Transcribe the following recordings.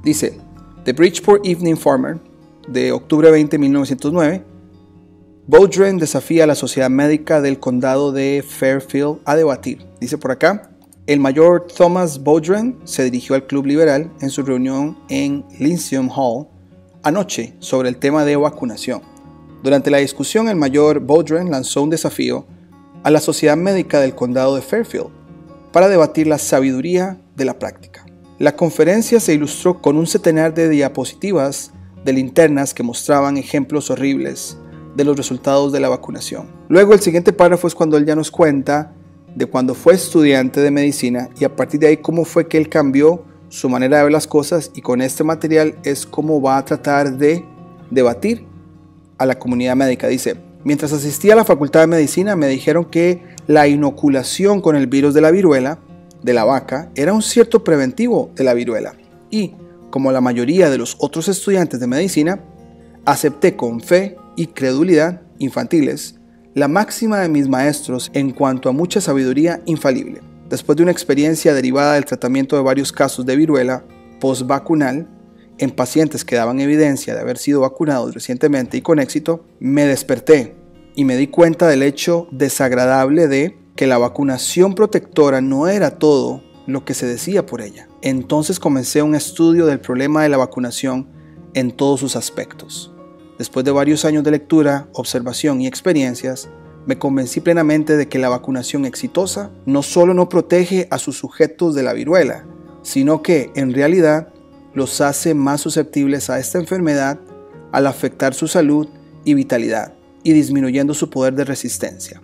Dice, The Bridgeport Evening Farmer, de octubre 20 de 1909, Boudreaux desafía a la Sociedad Médica del Condado de Fairfield a debatir. Dice por acá, el mayor Thomas Boudreaux se dirigió al Club Liberal en su reunión en Lyceum Hall anoche sobre el tema de vacunación. Durante la discusión, el mayor Boudreaux lanzó un desafío a la Sociedad Médica del Condado de Fairfield para debatir la sabiduría de la práctica. La conferencia se ilustró con un centenar de diapositivas de linternas que mostraban ejemplos horribles de los resultados de la vacunación. Luego el siguiente párrafo es cuando él ya nos cuenta de cuando fue estudiante de medicina y a partir de ahí cómo fue que él cambió su manera de ver las cosas, y con este material es cómo va a tratar de debatir a la comunidad médica. Dice, mientras asistía a la Facultad de Medicina me dijeron que la inoculación con el virus de la viruela de la vaca era un cierto preventivo de la viruela y, como la mayoría de los otros estudiantes de medicina, acepté con fe y credulidad infantiles la máxima de mis maestros en cuanto a mucha sabiduría infalible. Después de una experiencia derivada del tratamiento de varios casos de viruela postvacunal en pacientes que daban evidencia de haber sido vacunados recientemente y con éxito, me desperté y me di cuenta del hecho desagradable de que la vacunación protectora no era todo lo que se decía por ella. Entonces comencé un estudio del problema de la vacunación en todos sus aspectos. Después de varios años de lectura, observación y experiencias, me convencí plenamente de que la vacunación exitosa no solo no protege a sus sujetos de la viruela, sino que, en realidad, los hace más susceptibles a esta enfermedad al afectar su salud y vitalidad y disminuyendo su poder de resistencia.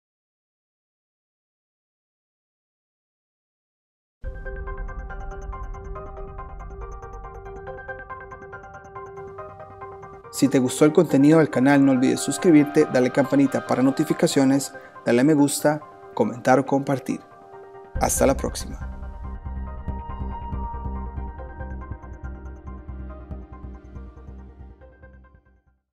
Si te gustó el contenido del canal, no olvides suscribirte, darle campanita para notificaciones, darle me gusta, comentar o compartir. Hasta la próxima.